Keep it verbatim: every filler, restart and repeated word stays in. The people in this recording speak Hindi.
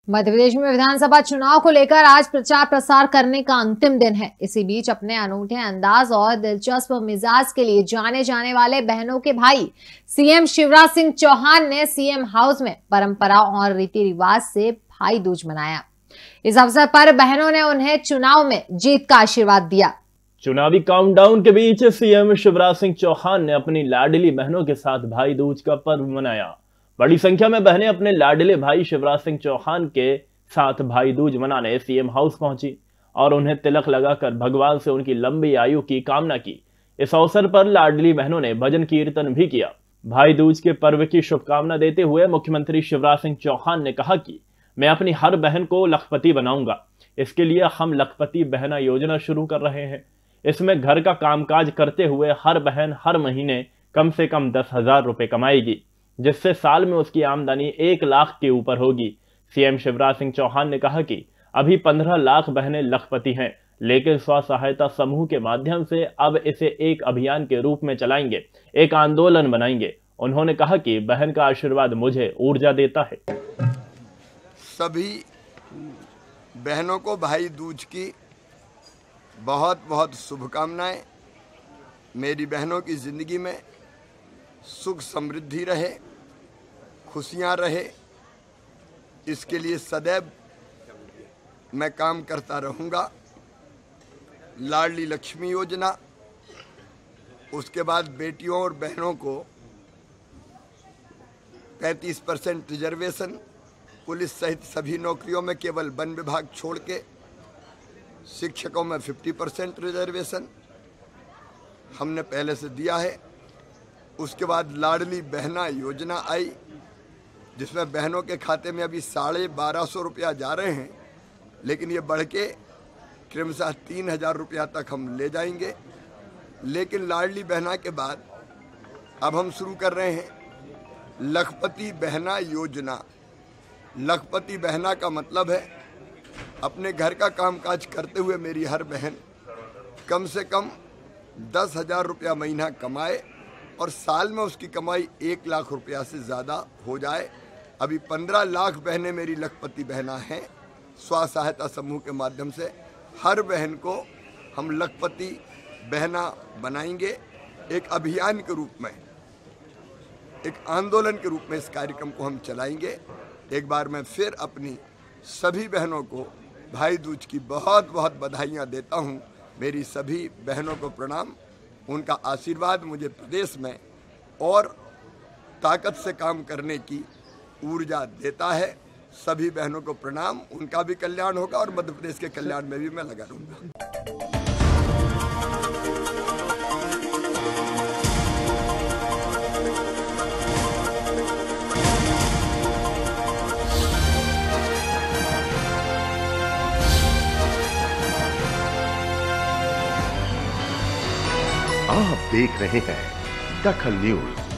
मध्य प्रदेश में विधानसभा चुनाव को लेकर आज प्रचार प्रसार करने का अंतिम दिन है। इसी बीच अपने अनूठे अंदाज और दिलचस्प मिजाज के लिए जाने जाने वाले बहनों के भाई सीएम शिवराज सिंह चौहान ने सीएम हाउस में परंपरा और रीति रिवाज से भाई दूज मनाया। इस अवसर पर बहनों ने उन्हें चुनाव में जीत का आशीर्वाद दिया। चुनावी काउंटडाउन के बीच सीएम शिवराज सिंह चौहान ने अपनी लाडली बहनों के साथ भाई दूज का पर्व मनाया। बड़ी संख्या में बहनें अपने लाडले भाई शिवराज सिंह चौहान के साथ भाई दूज मनाने सीएम हाउस पहुंची और उन्हें तिलक लगाकर भगवान से उनकी लंबी आयु की कामना की। इस अवसर पर लाडली बहनों ने भजन कीर्तन भी किया। भाई दूज के पर्व की शुभकामना देते हुए मुख्यमंत्री शिवराज सिंह चौहान ने कहा कि मैं अपनी हर बहन को लखपति बनाऊंगा। इसके लिए हम लखपति बहना योजना शुरू कर रहे हैं। इसमें घर का कामकाज करते हुए हर बहन हर महीने कम से कम दस हजार रुपए कमाएगी, जिससे साल में उसकी आमदनी एक लाख के ऊपर होगी। सीएम शिवराज सिंह चौहान ने कहा कि अभी पंद्रह लाख बहनें लखपति हैं, लेकिन स्व सहायता समूह के माध्यम से अब इसे एक अभियान के रूप में चलाएंगे, एक आंदोलन बनाएंगे। उन्होंने कहा कि बहन का आशीर्वाद मुझे ऊर्जा देता है। सभी बहनों को भाई दूज की बहुत बहुत शुभकामनाएं। मेरी बहनों की जिंदगी में सुख समृद्धि रहे, खुशियां रहे, इसके लिए सदैव मैं काम करता रहूंगा। लाडली लक्ष्मी योजना, उसके बाद बेटियों और बहनों को पैंतीस परसेंट रिजर्वेशन, पुलिस सहित सभी नौकरियों में केवल वन विभाग छोड़ के शिक्षकों में पचास परसेंट रिजर्वेशन हमने पहले से दिया है। उसके बाद लाडली बहना योजना आई, जिसमें बहनों के खाते में अभी साढ़े बारह सौ रुपया जा रहे हैं, लेकिन ये बढ़ के क्रमशः तीन हजार रुपया तक हम ले जाएंगे। लेकिन लाडली बहना के बाद अब हम शुरू कर रहे हैं लखपति बहना योजना। लखपति बहना का मतलब है अपने घर का कामकाज करते हुए मेरी हर बहन कम से कम दस हजार रुपया महीना कमाए और साल में उसकी कमाई एक लाख रुपया से ज़्यादा हो जाए। अभी पंद्रह लाख बहनें मेरी लखपति बहना हैं। स्व सहायता समूह के माध्यम से हर बहन को हम लखपति बहना बनाएंगे। एक अभियान के रूप में, एक आंदोलन के रूप में इस कार्यक्रम को हम चलाएंगे। एक बार मैं फिर अपनी सभी बहनों को भाई दूज की बहुत बहुत बधाइयाँ देता हूँ। मेरी सभी बहनों को प्रणाम। उनका आशीर्वाद मुझे प्रदेश में और ताकत से काम करने की ऊर्जा देता है। सभी बहनों को प्रणाम। उनका भी कल्याण होगा और मध्य प्रदेश के कल्याण में भी मैं लगा रहूँगा। आप देख रहे हैं दखल न्यूज।